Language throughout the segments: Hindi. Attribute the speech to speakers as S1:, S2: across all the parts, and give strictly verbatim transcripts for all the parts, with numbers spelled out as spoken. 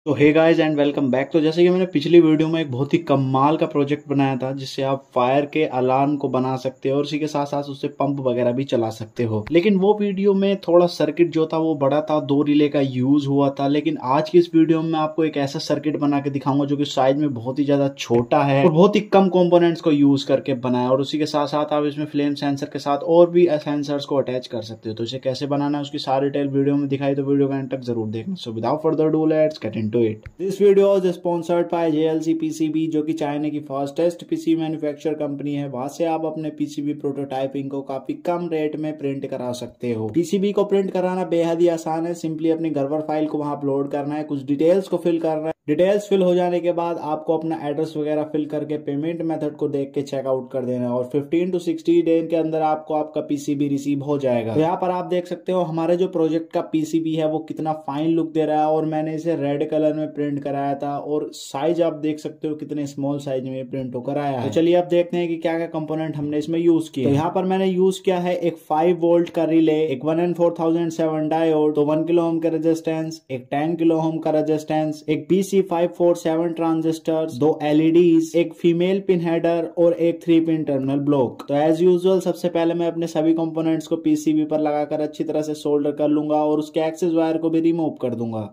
S1: तो hey guys and welcome back. तो जैसे कि मैंने पिछली वीडियो में एक बहुत ही कमाल का प्रोजेक्ट बनाया था जिससे आप फायर के अलार्म को बना सकते हो और उसी के साथ साथ उससे पंप वगैरह भी चला सकते हो। लेकिन वो वीडियो में थोड़ा सर्किट जो था वो बड़ा था, दो रिले का यूज हुआ था। लेकिन आज की इस वीडियो में आपको एक ऐसा सर्किट बना के दिखाऊंगा जो कि साइज में बहुत ही ज्यादा छोटा है और बहुत ही कम कंपोनेंट्स को यूज करके बनाया, और उसी के साथ साथ आप इसमें फ्लेम सेंसर के साथ और भी सेंसर्स को अटैच कर सकते हो। तो इसे कैसे बनाना है उसकी सारी डिटेल वीडियो में दिखाई, तो वीडियो का एंड तक जरूर देखना। So without further do let's get into it. This video is sponsored by J L C P C B, जो कि चाइना की फास्टेस्ट पीसी मैन्युफैक्चर कंपनी है। वहां से आप अपने पीसीबी प्रोटोटाइपिंग को काफी कम रेट में प्रिंट करा सकते हो। पीसीबी को प्रिंट कराना बेहद ही आसान है। सिंपली अपनी गर्वर फाइल को वहां अपलोड करना है, कुछ डिटेल्स को फिल करना है। डिटेल्स फिल हो जाने के बाद आपको अपना एड्रेस वगैरह फिल करके पेमेंट मेथड को देख के चेकआउट कर देना है और फिफ्टीन टू सिक्सटी डेज के अंदर आपको आपका पीसीबी रिसीव हो जाएगा। तो यहाँ पर आप देख सकते हो हमारे जो प्रोजेक्ट का पीसीबी है वो कितना फाइन लुक दे रहा है, और मैंने इसे रेड कलर में प्रिंट कराया था और साइज आप देख सकते हो कितने स्मॉल साइज में प्रिंट होकर आया है। तो चलिए अब देखते हैं कि क्या क्या कंपोनेंट हमने इसमें यूज किया। तो यहाँ पर मैंने यूज किया है एक फाइव वोल्ट का रिले, एक one N four thousand seven diode, तो वन किलो ओम का रेजिस्टेंस, एक टेन किलो ओम का रेजिस्टेंस, एक P C five four seven transistors, दो एलईडीज, एक फीमेल पिन हेडर और एक थ्री पिन टर्मिनल ब्लॉक। तो एज यूजुअल सबसे पहले मैं अपने सभी कंपोनेंट्स को पीसीबी पर लगाकर अच्छी तरह से सोल्डर कर लूंगा और उसके एक्सेस वायर को भी रिमूव कर दूंगा।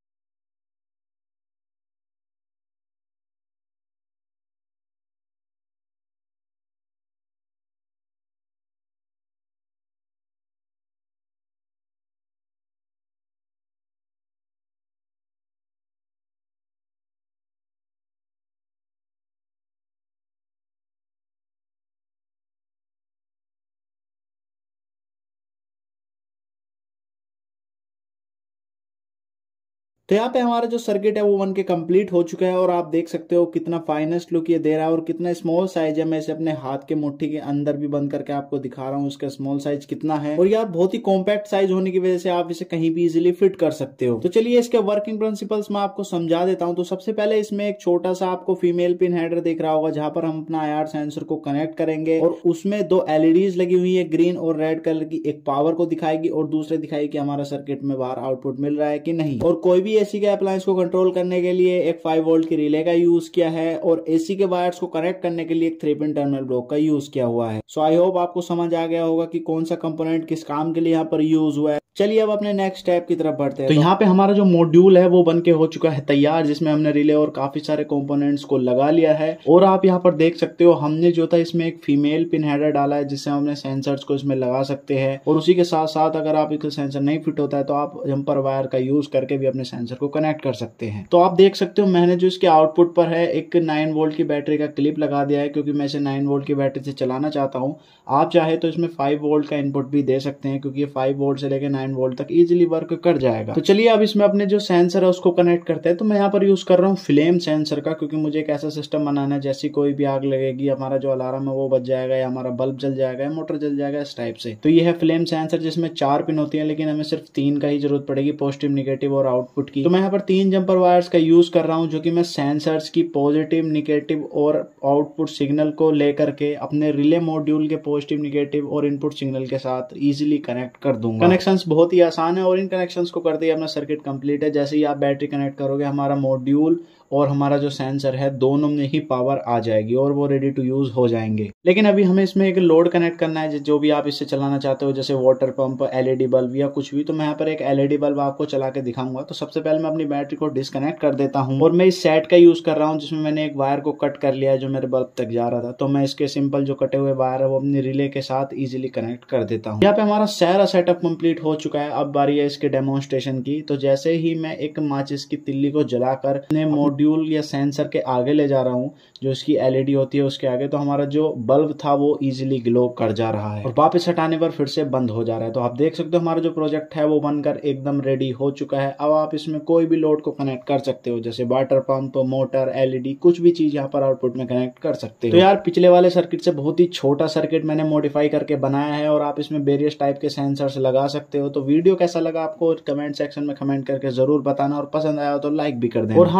S1: तो यहाँ पे हमारा जो सर्किट है वो बन के कंप्लीट हो चुका है, और आप देख सकते हो कितना फाइनेस्ट लुक ये दे रहा है और कितना स्मॉल साइज है। मैं इसे अपने हाथ के मुट्ठी के अंदर भी बंद करके आपको दिखा रहा हूँ इसका स्मॉल साइज कितना है। और यार बहुत ही कॉम्पैक्ट साइज होने की वजह से आप इसे कहीं भी इजिली फिट कर सकते हो। तो चलिए इसके वर्किंग प्रिंसिपल्स मैं आपको समझा देता हूँ। तो सबसे पहले इसमें एक छोटा सा आपको फीमेल पिन हेडर दिख रहा होगा जहां पर हम अपना आई आर सेंसर को कनेक्ट करेंगे, और उसमें दो एलईडीज लगी हुई है ग्रीन और रेड कलर की। एक पावर को दिखाएगी और दूसरे दिखाएगी कि हमारा सर्किट में बाहर आउटपुट मिल रहा है कि नहीं। और कोई भी एसी के अप्लायंस को कंट्रोल करने के लिए एक फाइव वोल्ट की रिले का यूज किया है, और एसी के वायर्स को कनेक्ट करने के लिए एक थ्री पिन टर्मिनल ब्लॉक का यूज किया हुआ है। सो आई होप आपको समझ आ गया होगा कि कौन सा कंपोनेंट किस काम के लिए यहाँ पर यूज हुआ है। चलिए अब अपने नेक्स्ट स्टेप की तरफ बढ़ते हैं। तो यहाँ पे हमारा जो मॉड्यूल है वो बनके हो चुका है तैयार, जिसमें हमने रिले और काफी सारे कंपोनेंट्स को लगा लिया है। और आप यहाँ पर देख सकते हो हमने जो था इसमें एक फीमेल पिन हेडर डाला है जिससे हम अपने सेंसर्स को इसमें लगा सकते हैं। और उसी के साथ साथ अगर आप इसका सेंसर नहीं फिट होता है तो आप जंपर वायर का यूज करके भी अपने सेंसर को कनेक्ट कर सकते हैं। तो आप देख सकते हो मैंने जो इसके आउटपुट पर है एक नाइन वोल्ट की बैटरी का क्लिप लगा दिया है, क्योंकि मैं इसे नाइन वोल्ट की बैटरी से चलाना चाहता हूँ। आप चाहे तो इसमें फाइव वोल्ट का इनपुट भी दे सकते हैं, क्योंकि ये फाइव वोल्ट से लेकर नाइन वोल्ट तक इजीली वर्क कर जाएगा। तो चलिए अब इसमें अपने जो सेंसर है उसको कनेक्ट करते हैं। तो मैं यहाँ पर यूज कर रहा हूँ फ्लेम सेंसर का, क्योंकि मुझे एक ऐसा सिस्टम बनाना है जैसी कोई भी आग लगेगी हमारा जो अलार्म है वो बच जाएगा, या हमारा बल्ब जल जाएगा, या मोटर जल जाएगा, इस टाइप से। तो ये है फ्लेम सेंसर जिसमें चार पिन होती है, लेकिन हमें सिर्फ तीन का ही जरूरत पड़ेगी, पॉजिटिव, निगेटिव और आउटपुट की। तो मैं यहाँ पर तीन जंपर वायर्स का यूज कर रहा हूँ, जो कि मैं सेंसर्स की पॉजिटिव, निगेटिव और आउटपुट सिग्नल को लेकर के अपने रिले मॉड्यूल के पॉजिटिव, निगेटिव और इनपुट सिग्नल के साथ इजीली कनेक्ट कर दूंगा। कनेक्शंस बहुत ही आसान है और इन कनेक्शंस को करते ही अपना सर्किट कंप्लीट है। जैसे ही आप बैटरी कनेक्ट करोगे हमारा मॉड्यूल और हमारा जो सेंसर है दोनों में ही पावर आ जाएगी और वो रेडी टू यूज हो जाएंगे। लेकिन अभी हमें इसमें एक लोड कनेक्ट करना है जो भी आप इससे चलाना चाहते हो, जैसे वाटर पंप, एलईडी बल्ब या कुछ भी। तो मैं यहाँ पर एक एलईडी बल्ब आपको चला के दिखाऊंगा। तो सबसे पहले मैं अपनी बैटरी को डिस्कनेक्ट कर देता हूँ, और मैं इस सेट का यूज कर रहा हूँ जिसमें मैंने एक वायर को कट कर लिया है जो मेरे बल्ब तक जा रहा था। तो मैं इसके सिंपल जो कटे हुए वायर है वो अपनी रिले के साथ इजिली कनेक्ट कर देता हूँ। यहाँ पे हमारा सारा सेटअप कंप्लीट हो चुका है। अब बारी है इसके डेमोन्स्ट्रेशन की। तो जैसे ही मैं एक माचिस की तिल्ली को जलाकर अपने मॉड्यूल या सेंसर के आगे ले जा रहा हूँ, जो इसकी एलईडी होती है उसके आगे, तो हमारा जो बल्ब था वो इजीली ग्लो कर जा रहा है और वापस हटाने पर फिर से बंद हो जा रहा है। तो आप देख सकते हो हमारा जो प्रोजेक्ट है वो बनकर एकदम रेडी हो चुका है। अब आप इसमें कोई भी लोड को कनेक्ट कर सकते हो, जैसे वाटर पंप, मोटर, एलईडी, कुछ भी चीज यहाँ पर आउटपुट में कनेक्ट कर सकते हो। तो यार पिछले वाले सर्किट से बहुत ही छोटा सर्किट मैंने मॉडिफाई करके बनाया है, और आप इसमें वेरियस टाइप के सेंसर्स लगा सकते हो। तो वीडियो कैसा लगा आपको कमेंट सेक्शन में कमेंट करके जरूर बताना, और पसंद आया हो तो लाइक भी कर देना। और हाँ, अगर आपको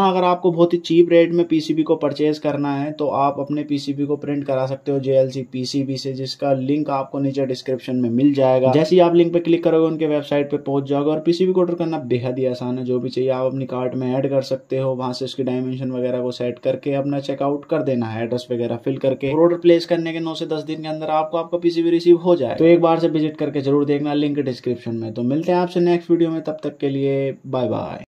S1: आपको बहुत ही चीप रेट में पीसीबी को परचेज करना है तो आप अपने पीसीबी को प्रिंट करा सकते हो जेएलसी पीसीबी से, जिसका लिंक आपको नीचे डिस्क्रिप्शन में मिल जाएगा। जैसे ही आप लिंक पे क्लिक करोगे उनके वेबसाइट पे पहुंच जाओगे और पीसीबी को ऑर्डर करना बेहद ही आसान है। जो भी चाहिए आप अपनी कार्ट में ऐड कर सकते हो, वहां से उसकी डायमेंशन वगैरह को सेट करके अपना चेकआउट कर देना है, एड्रेस वगैरह फिल करके। ऑर्डर प्लेस करने के नौ से दस दिन के अंदर आपको आपका पीसीबी रिसीव हो जाए। तो एक बार से विजिट करके जरूर देखना, लिंक डिस्क्रिप्शन में। तो मिलते हैं आपसे नेक्स्ट वीडियो में, तब तक के लिए बाय बाय।